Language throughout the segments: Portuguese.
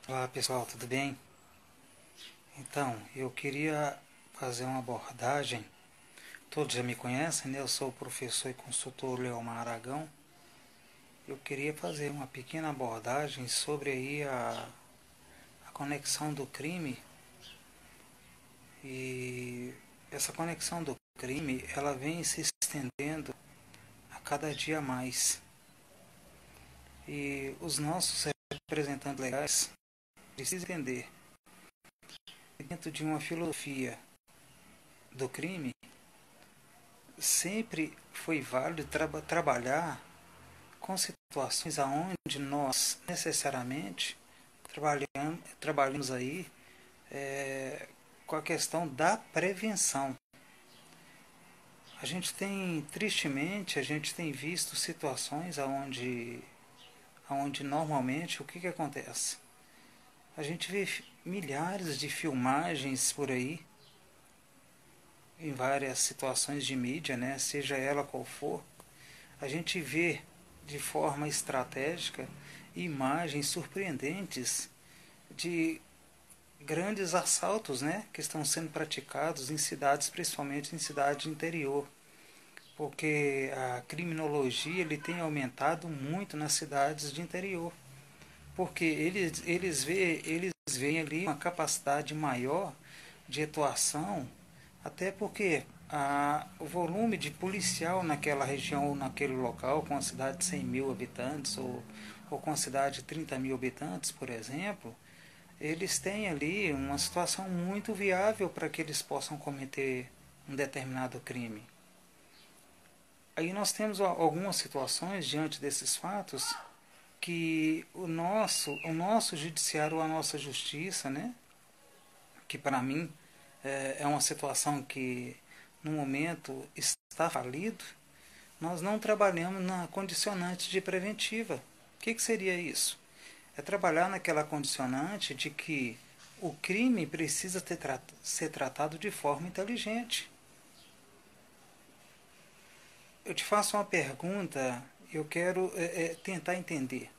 Olá pessoal, tudo bem? Então, eu queria fazer uma abordagem. Todos já me conhecem, né? Eu sou o professor e consultor Leomar Aragão. Eu queria fazer uma pequena abordagem sobre aí a conexão do crime e essa conexão do crime, ela vem se estendendo a cada dia mais. E os nossos representantes legais precisam entender que dentro de uma filosofia do crime sempre foi válido trabalhar com situações aonde nós necessariamente trabalhamos aí com a questão da prevenção. A gente tem visto situações aonde normalmente o que acontece? A gente vê milhares de filmagens por aí, em várias situações de mídia, né? Seja ela qual for, a gente vê de forma estratégica imagens surpreendentes de grandes assaltos, né, que estão sendo praticados em cidades, principalmente em cidades de interior, porque a criminologia ele tem aumentado muito nas cidades de interior, porque eles veem ali uma capacidade maior de atuação, até porque o volume de policial naquela região ou naquele local, com a cidade de 100 mil habitantes ou com a cidade de 30 mil habitantes, por exemplo, eles têm ali uma situação muito viável para que eles possam cometer um determinado crime. Aí nós temos algumas situações diante desses fatos que o nosso judiciário, a nossa justiça, né, que para mim é uma situação que no momento está falido, nós não trabalhamos na condicionante de preventiva. O que seria isso? É trabalhar naquela condicionante de que o crime precisa ser tratado de forma inteligente. Eu te faço uma pergunta, eu quero tentar entender.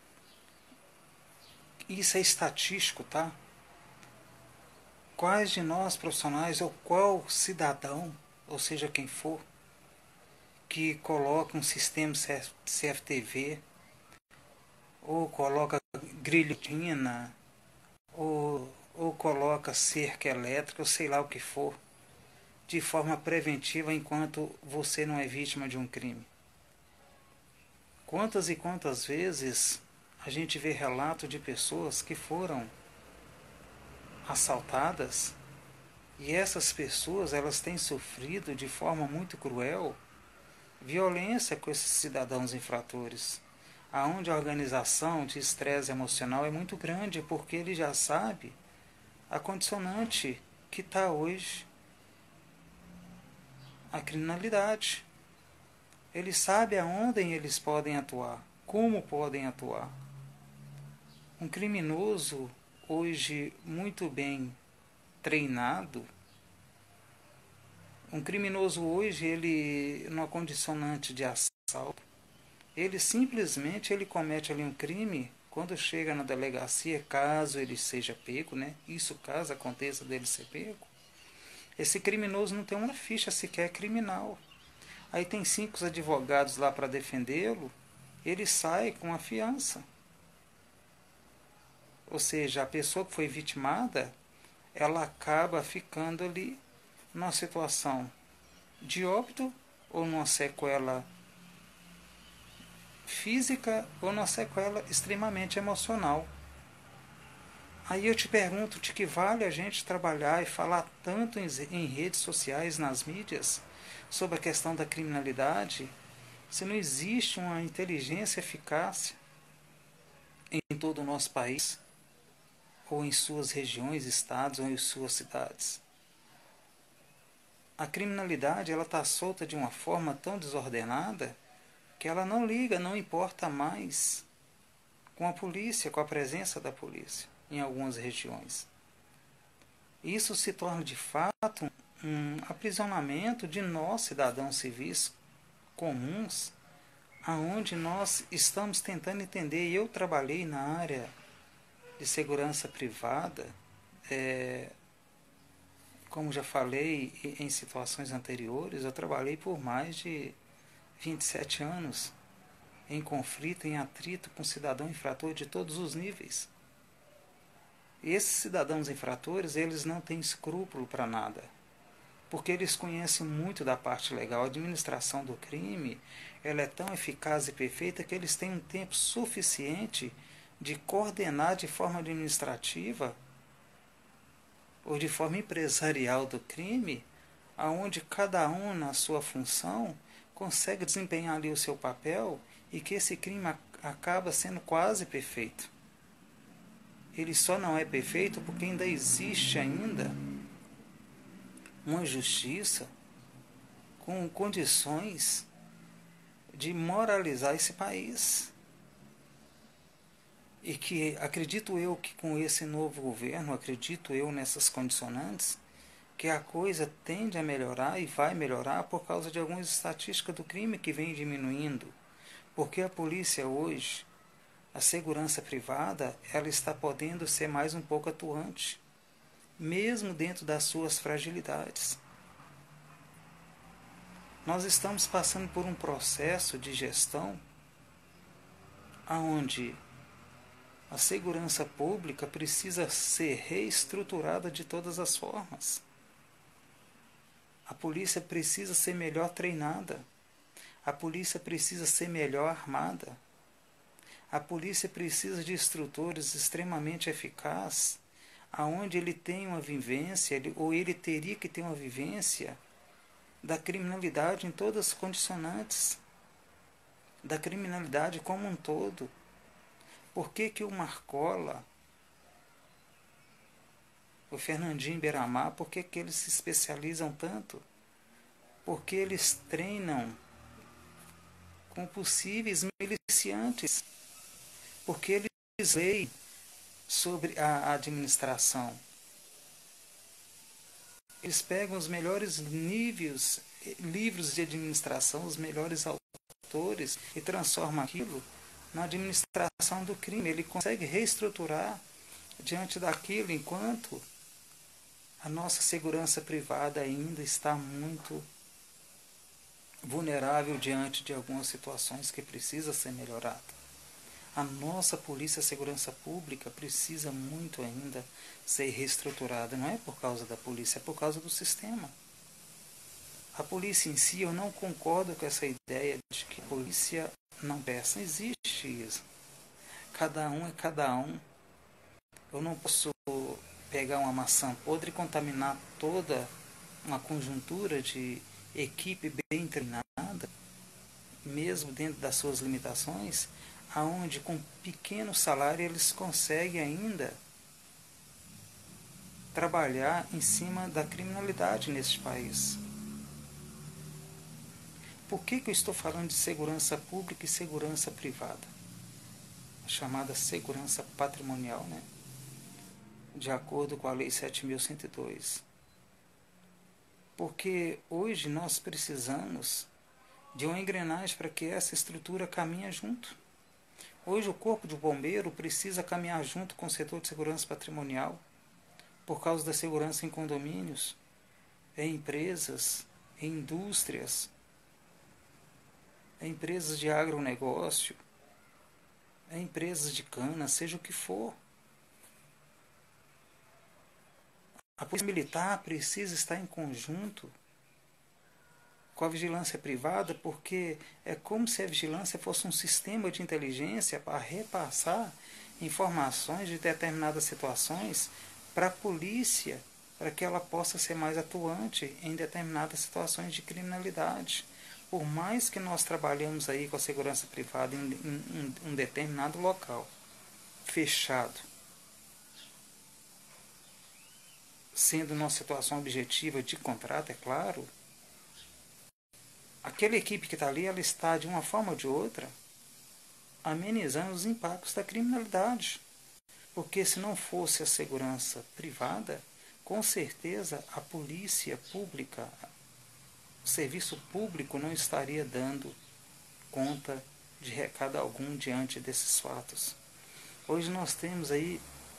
Isso é estatístico, tá? Quais de nós profissionais ou qual cidadão, ou seja quem for, que coloca um sistema CFTV ou coloca guilhotina ou coloca cerca elétrica, ou sei lá o que for, de forma preventiva enquanto você não é vítima de um crime. Quantas e quantas vezes a gente vê relato de pessoas que foram assaltadas e essas pessoas elas têm sofrido de forma muito cruel violência com esses cidadãos infratores, aonde a organização de estresse emocional é muito grande porque ele já sabe a condicionante que está hoje a criminalidade. Eles sabem aonde eles podem atuar, como podem atuar. Um criminoso hoje muito bem treinado, um criminoso hoje ele numa condicionante de assalto, ele simplesmente ele comete ali um crime quando chega na delegacia, caso ele seja pego, né? Isso caso aconteça dele ser pego. Esse criminoso não tem uma ficha sequer criminal. Aí tem 5 advogados lá para defendê-lo, ele sai com a fiança. Ou seja, a pessoa que foi vitimada, ela acaba ficando ali numa situação de óbito ou numa sequela física ou numa sequela extremamente emocional. Aí eu te pergunto, de que vale a gente trabalhar e falar tanto em redes sociais, nas mídias, sobre a questão da criminalidade, se não existe uma inteligência eficaz em todo o nosso país, ou em suas regiões, estados, ou em suas cidades. A criminalidade ela está solta de uma forma tão desordenada que ela não liga, não importa mais com a polícia, com a presença da polícia em algumas regiões. Isso se torna de fato um aprisionamento de nós, cidadãos civis comuns, aonde nós estamos tentando entender. Eu trabalhei na área de segurança privada, como já falei em situações anteriores, eu trabalhei por mais de 27 anos em conflito, em atrito com cidadão infrator de todos os níveis. E esses cidadãos infratores, eles não têm escrúpulo para nada, porque eles conhecem muito da parte legal. A administração do crime, ela é tão eficaz e perfeita que eles têm um tempo suficiente de coordenar de forma administrativa ou de forma empresarial do crime, aonde cada um na sua função consegue desempenhar ali o seu papel e que esse crime acaba sendo quase perfeito. Ele só não é perfeito porque ainda existe ainda uma justiça com condições de moralizar esse país. E que acredito eu que com esse novo governo, acredito eu nessas condicionantes, que a coisa tende a melhorar e vai melhorar por causa de algumas estatísticas do crime que vem diminuindo. Porque a polícia hoje, a segurança privada, ela está podendo ser mais um pouco atuante, mesmo dentro das suas fragilidades. Nós estamos passando por um processo de gestão onde a segurança pública precisa ser reestruturada de todas as formas. A polícia precisa ser melhor treinada. A polícia precisa ser melhor armada. A polícia precisa de instrutores extremamente eficazes, aonde ele tem uma vivência, ou ele teria que ter uma vivência da criminalidade em todas as condicionantes, da criminalidade como um todo. Por que o Marcola, o Fernandinho Beiramar, por que eles se especializam tanto? Porque eles treinam com possíveis miliciantes, porque eles leem sobre a administração. Eles pegam os melhores livros de administração, os melhores autores, e transformam aquilo na administração do crime. Ele consegue reestruturar diante daquilo, enquanto a nossa segurança privada ainda está muito vulnerável diante de algumas situações que precisa ser melhorada. A nossa polícia e segurança pública precisa muito ainda ser reestruturada. Não é por causa da polícia, é por causa do sistema. A polícia em si, eu não concordo com essa ideia de que a polícia não presta. Não existe isso. Cada um é cada um. Eu não posso pegar uma maçã podre e contaminar toda uma conjuntura de equipe bem treinada, mesmo dentro das suas limitações, aonde com pequeno salário eles conseguem ainda trabalhar em cima da criminalidade neste país. Por que eu estou falando de segurança pública e segurança privada? A chamada segurança patrimonial, né? De acordo com a Lei 7.102. Porque hoje nós precisamos de uma engrenagem para que essa estrutura caminhe junto. Hoje o Corpo de Bombeiro precisa caminhar junto com o setor de segurança patrimonial, por causa da segurança em condomínios, em empresas, em indústrias, em empresas de agronegócio, em empresas de cana, seja o que for. A polícia militar precisa estar em conjunto com a vigilância privada, porque é como se a vigilância fosse um sistema de inteligência para repassar informações de determinadas situações para a polícia, para que ela possa ser mais atuante em determinadas situações de criminalidade. Por mais que nós trabalhemos aí com a segurança privada em um determinado local, fechado, sendo uma situação objetiva de contrato, é claro, aquela equipe que está ali, ela está, de uma forma ou de outra, amenizando os impactos da criminalidade. Porque se não fosse a segurança privada, com certeza a polícia pública, o serviço público não estaria dando conta de recado algum diante desses fatos. Hoje nós temos aí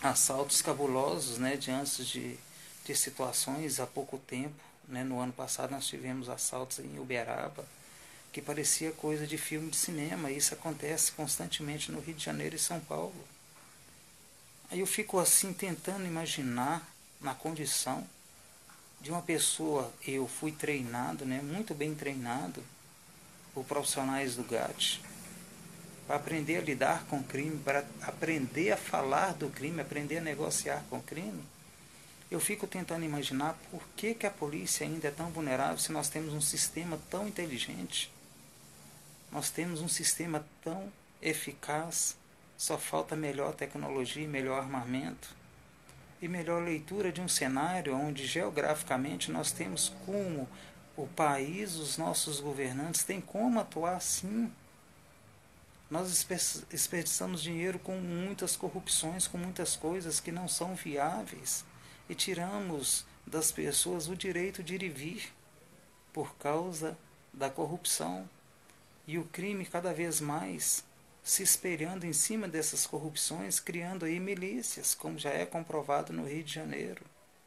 assaltos cabulosos, né, de situações há pouco tempo. Né, no ano passado nós tivemos assaltos em Uberaba, que parecia coisa de filme de cinema. E isso acontece constantemente no Rio de Janeiro e São Paulo. Aí eu fico assim tentando imaginar na condição de uma pessoa. Eu fui treinado, né, muito bem treinado por profissionais do GAT, para aprender a lidar com o crime, para aprender a falar do crime, aprender a negociar com o crime. Eu fico tentando imaginar por que a polícia ainda é tão vulnerável se nós temos um sistema tão inteligente, nós temos um sistema tão eficaz, só falta melhor tecnologia, melhor armamento e melhor leitura de um cenário onde geograficamente nós temos como o país, os nossos governantes têm como atuar sim. Nós desperdiçamos dinheiro com muitas corrupções, com muitas coisas que não são viáveis e tiramos das pessoas o direito de ir e vir por causa da corrupção e o crime cada vez mais se espelhando em cima dessas corrupções, criando aí milícias, como já é comprovado no Rio de Janeiro.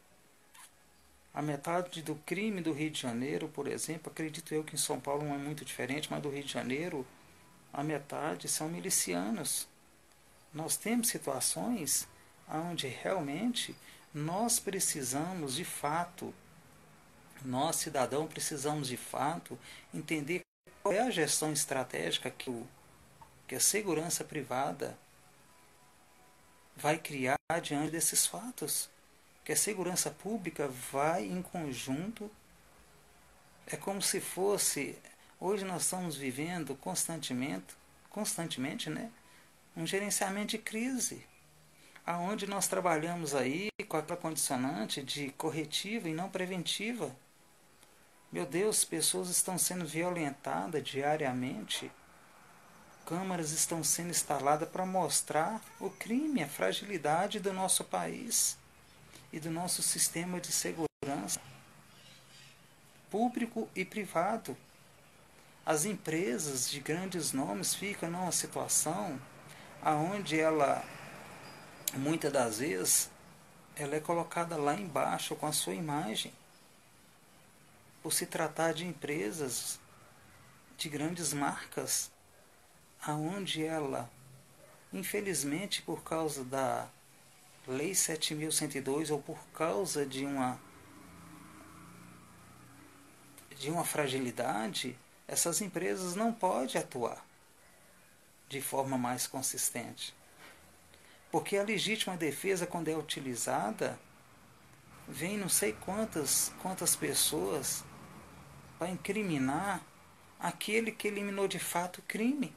A metade do crime do Rio de Janeiro, por exemplo, acredito eu que em São Paulo não é muito diferente, mas do Rio de Janeiro a metade são milicianos. Nós temos situações onde realmente nós precisamos de fato, nós cidadãos precisamos de fato entender qual é a gestão estratégica que a segurança privada vai criar diante desses fatos, que a segurança pública vai em conjunto. É como se fosse, hoje nós estamos vivendo constantemente, né, um gerenciamento de crise, aonde nós trabalhamos aí com aquela condicionante de corretiva e não preventiva. Meu Deus, pessoas estão sendo violentadas diariamente, câmaras estão sendo instaladas para mostrar o crime, a fragilidade do nosso país e do nosso sistema de segurança público e privado. As empresas de grandes nomes ficam numa situação onde ela, muitas das vezes, ela é colocada lá embaixo com a sua imagem, por se tratar de empresas de grandes marcas, aonde ela, infelizmente, por causa da Lei 7.102 ou por causa de uma fragilidade, essas empresas não podem atuar de forma mais consistente. Porque a legítima defesa, quando é utilizada, vem não sei quantas pessoas para incriminar aquele que eliminou de fato o crime.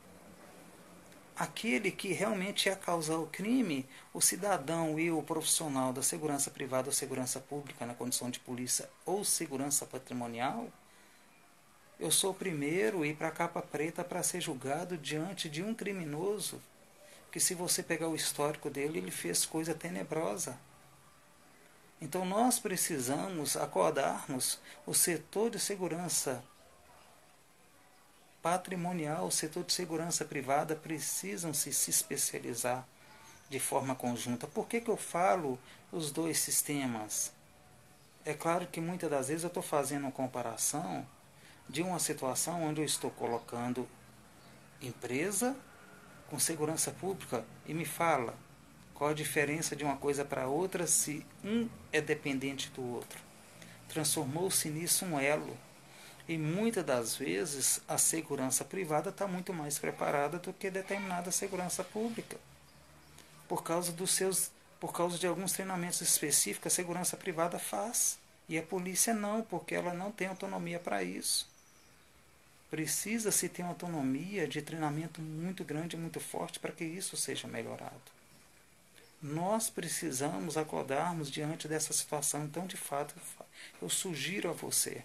Aquele que realmente ia causar o crime, o cidadão e o profissional da segurança privada ou segurança pública na condição de polícia ou segurança patrimonial, eu sou o primeiro a ir para a capa preta para ser julgado diante de um criminoso que, se você pegar o histórico dele, ele fez coisa tenebrosa. Então nós precisamos acordarmos. O setor de segurança patrimonial, o setor de segurança privada precisam se especializar de forma conjunta. Por que eu falo os dois sistemas? É claro que muitas das vezes eu estou fazendo uma comparação de uma situação onde eu estou colocando empresa com segurança pública e me fala qual a diferença de uma coisa para outra se um é dependente do outro. Transformou-se nisso um elo. E muitas das vezes a segurança privada está muito mais preparada do que determinada segurança pública. Por causa de alguns treinamentos específicos, a segurança privada faz. E a polícia não, porque ela não tem autonomia para isso. Precisa-se ter uma autonomia de treinamento muito grande e muito forte para que isso seja melhorado. Nós precisamos acordarmos diante dessa situação. Então, de fato, eu sugiro a você,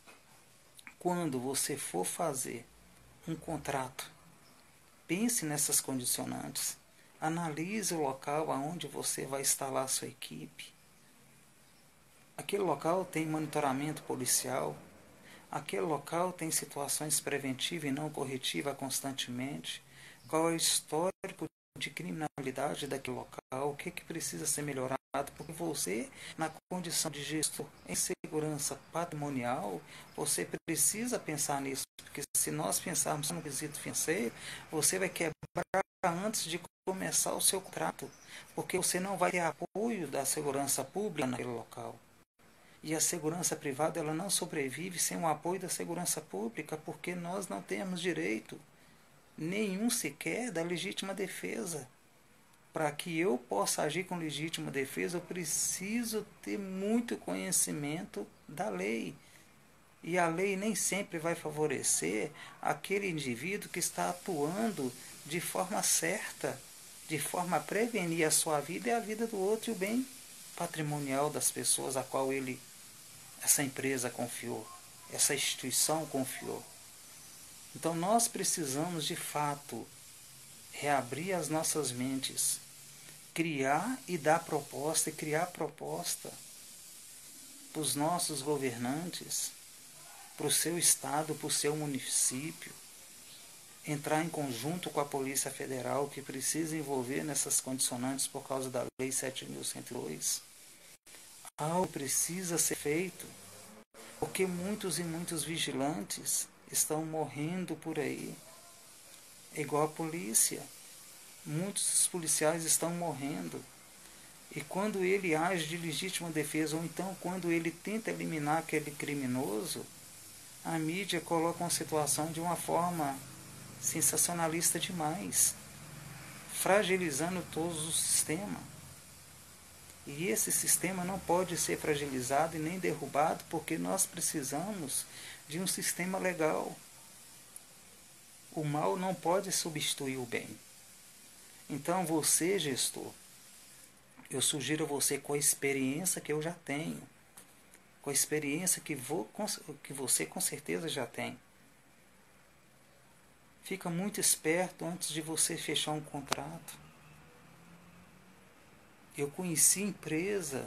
quando você for fazer um contrato, pense nessas condicionantes, analise o local aonde você vai instalar a sua equipe. Aquele local tem monitoramento policial, aquele local tem situações preventivas e não corretivas constantemente. Qual é o histórico de criminalidade daquele local, o que precisa ser melhorado, porque você, na condição de gestor em segurança patrimonial, você precisa pensar nisso, porque se nós pensarmos no quesito financeiro, você vai quebrar antes de começar o seu contrato, porque você não vai ter apoio da segurança pública naquele local. E a segurança privada ela não sobrevive sem o apoio da segurança pública, porque nós não temos direito nenhum sequer da legítima defesa. Para que eu possa agir com legítima defesa, eu preciso ter muito conhecimento da lei. E a lei nem sempre vai favorecer aquele indivíduo que está atuando de forma certa, de forma a prevenir a sua vida e a vida do outro e o bem patrimonial das pessoas a qual essa empresa confiou, essa instituição confiou. Então nós precisamos de fato reabrir as nossas mentes, criar e dar proposta e criar proposta para os nossos governantes, para o seu estado, para o seu município, entrar em conjunto com a Polícia Federal que precisa envolver nessas condicionantes por causa da Lei 7.102. Algo precisa ser feito, porque muitos e muitos vigilantes estão morrendo por aí. É igual a polícia. Muitos policiais estão morrendo. E quando ele age de legítima defesa, ou então quando ele tenta eliminar aquele criminoso, a mídia coloca uma situação de uma forma sensacionalista demais, fragilizando todo o sistema. E esse sistema não pode ser fragilizado e nem derrubado, porque nós precisamos de um sistema legal. O mal não pode substituir o bem. Então você, gestor, eu sugiro a você, com a experiência que eu já tenho, com a experiência que você com certeza já tem, fica muito esperto antes de você fechar um contrato. Eu conheci empresas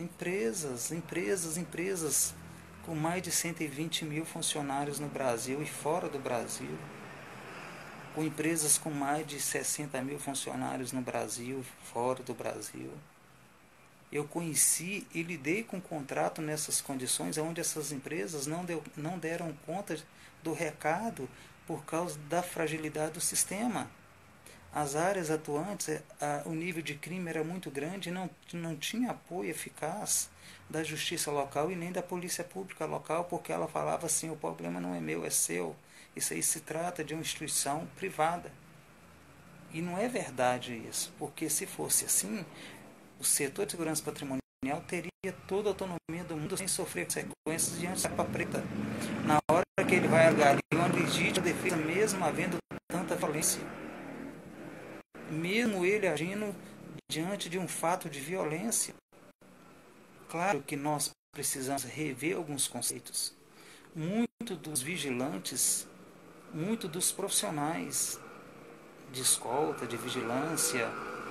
com mais de 120 mil funcionários no Brasil e fora do Brasil, com empresas com mais de 60 mil funcionários no Brasil e fora do Brasil. Eu conheci e lidei com contrato nessas condições, onde essas empresas não deram conta do recado por causa da fragilidade do sistema. As áreas atuantes, o nível de crime era muito grande e não tinha apoio eficaz da justiça local e nem da polícia pública local, porque ela falava assim, o problema não é meu, é seu. Isso aí se trata de uma instituição privada. E não é verdade isso, porque se fosse assim, o setor de segurança patrimonial teria toda a autonomia do mundo sem sofrer consequências diante da capa preta. Na hora que ele vai alegar uma legítima defesa, mesmo havendo tanta violência, mesmo ele agindo diante de um fato de violência. Claro que nós precisamos rever alguns conceitos. Muito dos vigilantes, muito dos profissionais de escolta, de vigilância,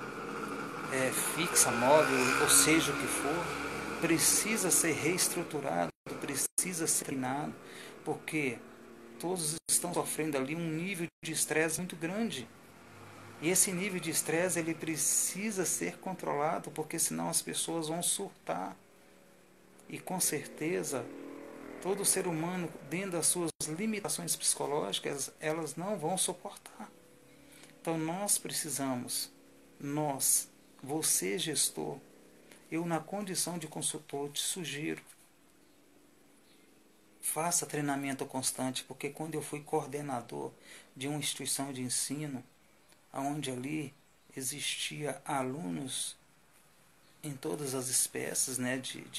fixa, móvel, ou seja o que for, precisa ser reestruturado, precisa ser treinado, porque todos estão sofrendo ali um nível de estresse muito grande. E esse nível de estresse ele precisa ser controlado, porque senão as pessoas vão surtar. E com certeza, todo ser humano, dentro das suas limitações psicológicas, elas não vão suportar. Então nós precisamos, você gestor, eu na condição de consultor te sugiro, faça treinamento constante, porque quando eu fui coordenador de uma instituição de ensino, onde ali existia alunos em todas as espécies, né,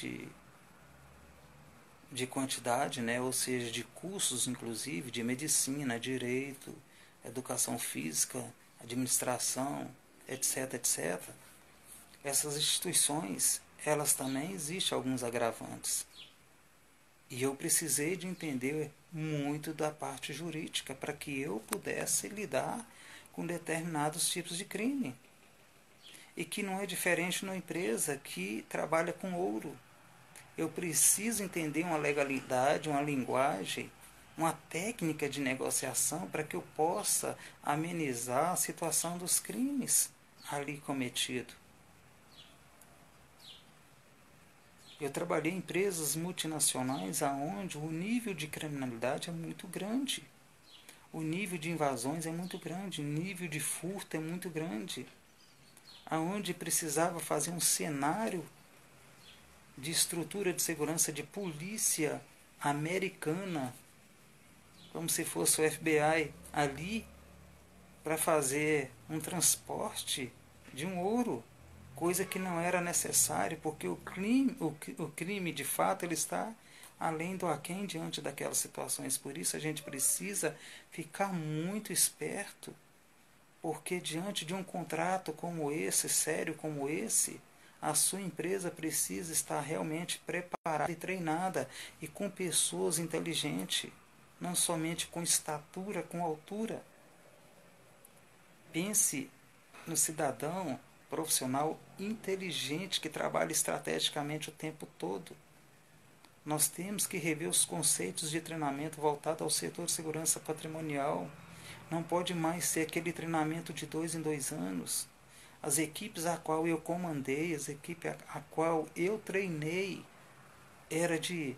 de quantidade, né, ou seja, de cursos inclusive, de medicina, direito, educação física, administração, etc, etc. Essas instituições, elas também existem alguns agravantes. E eu precisei de entender muito da parte jurídica para que eu pudesse lidar com determinados tipos de crime. E que não é diferente numa empresa que trabalha com ouro. Eu preciso entender uma legalidade, uma linguagem, uma técnica de negociação para que eu possa amenizar a situação dos crimes. ali cometido. Eu trabalhei em empresas multinacionais onde o nível de criminalidade é muito grande. O nível de invasões é muito grande, o nível de furto é muito grande. Aonde precisava fazer um cenário de estrutura de segurança de polícia americana, como se fosse o FBI ali, para fazer um transporte de um ouro, coisa que não era necessária, porque o crime de fato ele está além do aquém diante daquelas situações. Por isso a gente precisa ficar muito esperto, porque diante de um contrato como esse, sério como esse, a sua empresa precisa estar realmente preparada e treinada e com pessoas inteligentes, não somente com estatura, com altura. Pense no cidadão profissional inteligente que trabalha estrategicamente o tempo todo. Nós temos que rever os conceitos de treinamento voltado ao setor de segurança patrimonial. Não pode mais ser aquele treinamento de 2 em 2 anos. As equipes a qual eu comandei, as equipes a qual eu treinei, era de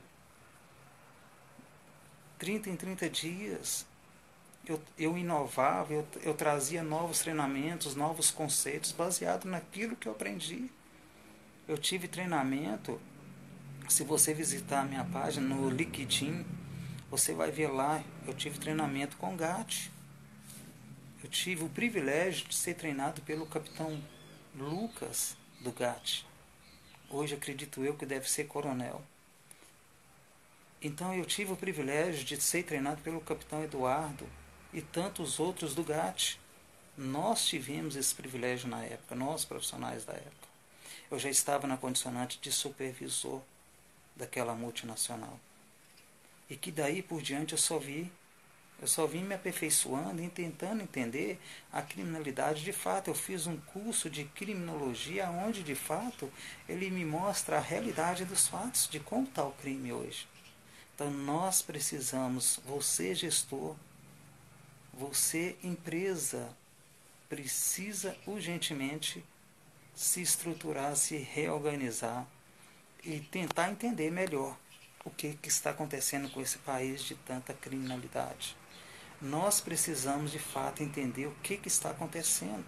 30 em 30 dias. Eu inovava, eu trazia novos treinamentos, novos conceitos, baseado naquilo que eu aprendi. Eu tive treinamento, se você visitar a minha página no LinkedIn, você vai ver lá, eu tive treinamento com GAT. Eu tive o privilégio de ser treinado pelo capitão Lucas do GAT. Hoje acredito eu que deve ser coronel. Então eu tive o privilégio de ser treinado pelo capitão Eduardo e tantos outros do GAT. Nós tivemos esse privilégio na época, nós profissionais da época. Eu já estava na condicionante de supervisor daquela multinacional. E que daí por diante eu só vim me aperfeiçoando e tentando entender a criminalidade de fato. Eu fiz um curso de criminologia onde de fato ele me mostra a realidade dos fatos, de como está o crime hoje. Então nós precisamos, você gestor, você empresa, precisa urgentemente se estruturar, se reorganizar e tentar entender melhor o que está acontecendo com esse país de tanta criminalidade. Nós precisamos de fato entender o que está acontecendo.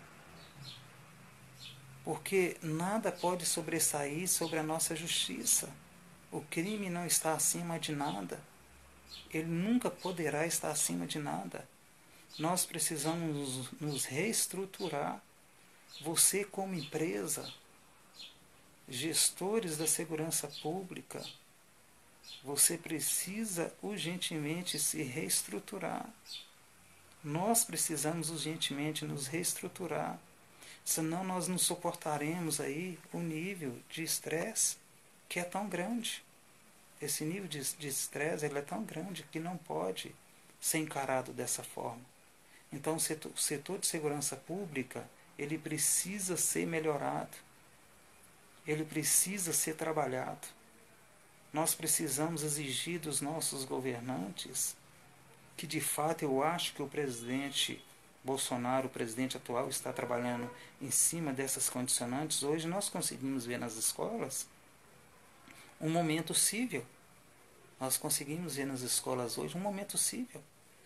Porque nada pode sobressair sobre a nossa justiça. O crime não está acima de nada. Ele nunca poderá estar acima de nada. Nós precisamos nos reestruturar. Você como empresa, gestores da segurança pública, você precisa urgentemente se reestruturar. Nós precisamos urgentemente nos reestruturar. Senão nós não suportaremos aí o nível de estresse que é tão grande. Esse nível de estresse ele é tão grande que não pode ser encarado dessa forma. Então o setor de segurança pública ele precisa ser melhorado. Ele precisa ser trabalhado. Nós precisamos exigir dos nossos governantes que de fato eu acho que o presidente Bolsonaro, o presidente atual, está trabalhando em cima dessas condicionantes. Hoje nós conseguimos ver nas escolas um momento cível. Nós conseguimos ver nas escolas hoje um momento cível.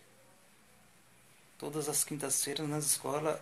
Todas as quintas-feiras nas escolas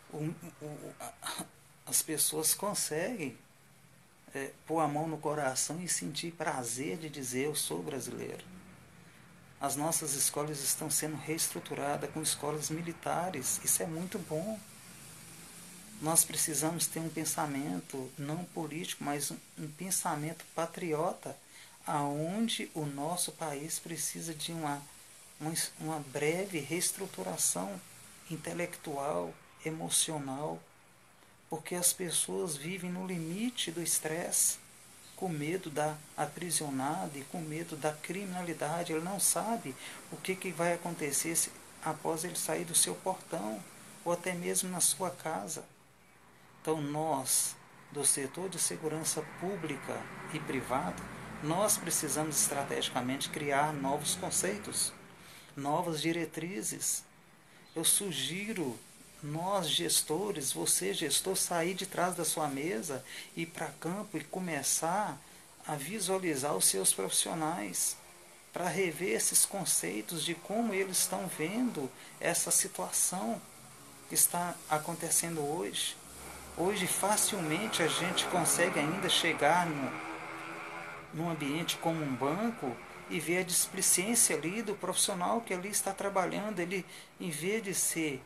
as pessoas conseguem pôr a mão no coração e sentir prazer de dizer eu sou brasileiro. As nossas escolas estão sendo reestruturadas com escolas militares. Isso é muito bom. Nós precisamos ter um pensamento não político, mas um pensamento patriota, aonde o nosso país precisa de uma breve reestruturação intelectual, emocional, porque as pessoas vivem no limite do estresse, com medo da aprisionada e com medo da criminalidade. Ele não sabe o que vai acontecer após ele sair do seu portão ou até mesmo na sua casa. Então nós, do setor de segurança pública e privado, nós precisamos estrategicamente criar novos conceitos, novas diretrizes. Eu sugiro nós gestores, você gestor, sair de trás da sua mesa, ir para campo e começar a visualizar os seus profissionais, para rever esses conceitos de como eles estão vendo essa situação que está acontecendo hoje. Hoje facilmente a gente consegue ainda chegar num ambiente como um banco e ver a displicência ali do profissional que ali está trabalhando. Ele, em vez de ser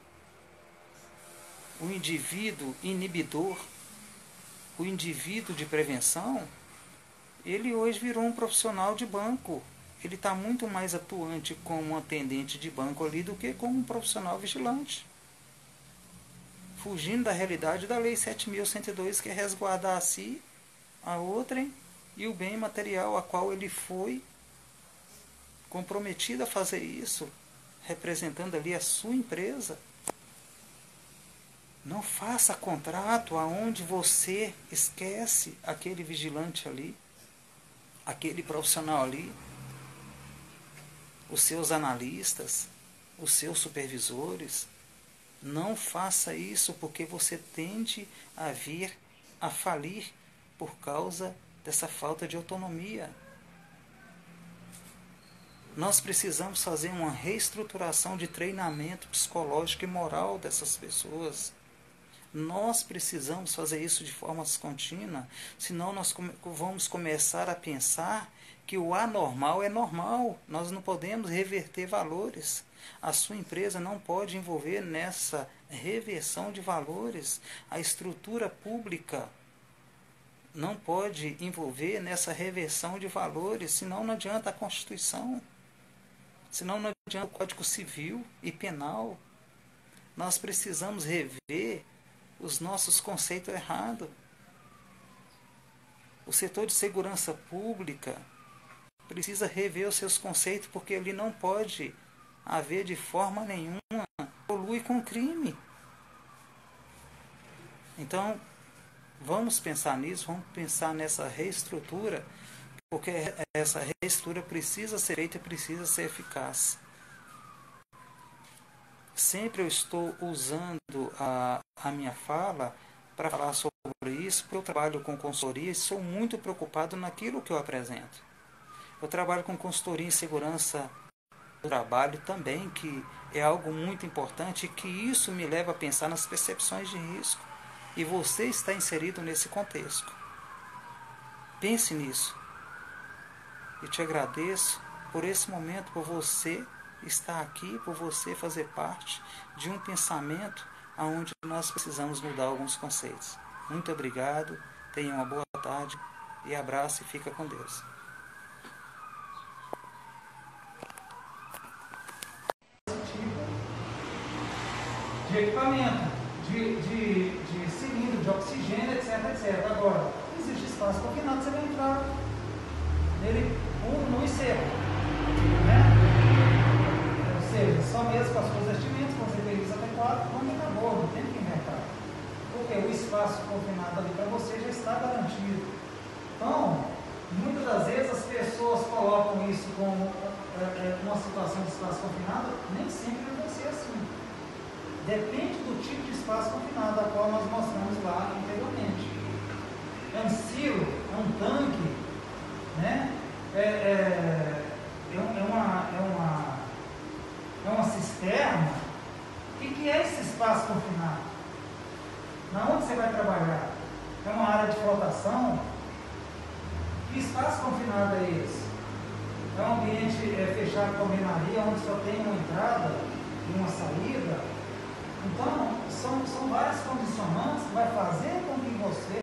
o indivíduo inibidor, o indivíduo de prevenção, ele hoje virou um profissional de banco. Ele está muito mais atuante como um atendente de banco ali do que como um profissional vigilante. Fugindo da realidade da Lei 7.102, que é resguardar a si, a outrem e o bem material a qual ele foi comprometido a fazer isso, representando ali a sua empresa. Não faça contrato aonde você esquece aquele vigilante ali, aquele profissional ali, os seus analistas, os seus supervisores. Não faça isso, porque você tende a vir a falir por causa dessa falta de autonomia. Nós precisamos fazer uma reestruturação de treinamento psicológico e moral dessas pessoas. Nós precisamos fazer isso de forma contínua, senão nós vamos começar a pensar que o anormal é normal. Nós não podemos reverter valores. A sua empresa não pode envolver nessa reversão de valores. A estrutura pública não pode envolver nessa reversão de valores, senão não adianta a Constituição, senão não adianta o Código Civil e Penal. Nós precisamos rever os nossos conceitos errados. O setor de segurança pública precisa rever os seus conceitos, porque ele não pode haver de forma nenhuma polui com crime. Então, vamos pensar nisso, vamos pensar nessa reestrutura, porque essa reestrutura precisa ser feita e precisa ser eficaz. Sempre eu estou usando a minha fala para falar sobre isso, porque eu trabalho com consultoria e sou muito preocupado naquilo que eu apresento. Eu trabalho com consultoria em segurança do trabalho também, que é algo muito importante e que isso me leva a pensar nas percepções de risco. E você está inserido nesse contexto. Pense nisso. Eu te agradeço por esse momento, por você estar aqui, por você fazer parte de um pensamento onde nós precisamos mudar alguns conceitos. Muito obrigado, tenha uma boa tarde e abraço e fica com Deus. De equipamento, de cilindro, de oxigênio, etc. Agora, existe espaço confinado, você vai entrar nele no encerro, né? Ou seja, só mesmo com as suas vestimentas, com os EPIs adequados, quando acabou, não tem que inventar. Porque o espaço confinado ali para você já está garantido. Então, muitas das vezes as pessoas colocam isso como uma situação de espaço confinado, nem sempre vai ser assim. Depende do tipo de espaço confinado, a qual nós mostramos lá anteriormente. É um silo, é um tanque, né? É uma cisterna. O que é esse espaço confinado? Na onde você vai trabalhar? É uma área de flotação? Que espaço confinado é esse? É um ambiente fechado com alvenaria, onde só tem uma entrada e uma saída? Então, são várias condicionantes que vai fazer com que você